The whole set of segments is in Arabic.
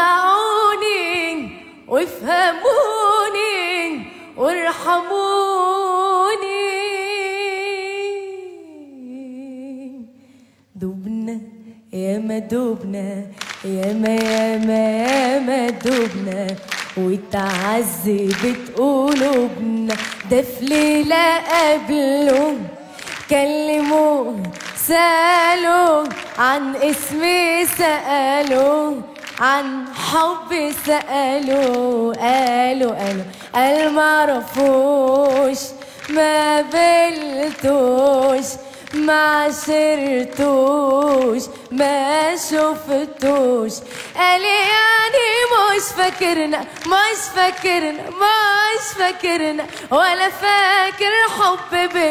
اسمعوني وافهموني وارحموني. دبنا ياما دبنا ياما ياما ياما دبنا واتعذبت قلوبنا. ده في ليلة قبله كلموه سألوا عن اسمي سألوا عن حبي سألوا قالوا قال معرفوش ما قابلتوش ما عشرتوش ما شفتوش. قال يعني مش فاكرنا مش فاكرنا مش فاكرنا ولا فاكر حب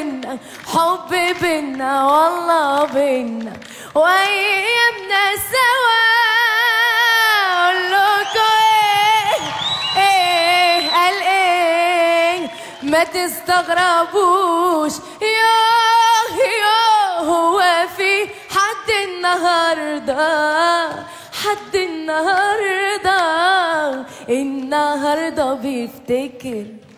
بينا والله بينا وايامنا سوا. اقولكوا ايه قال ايه ما تستغربوش. هو في حد النهارده بيفتكر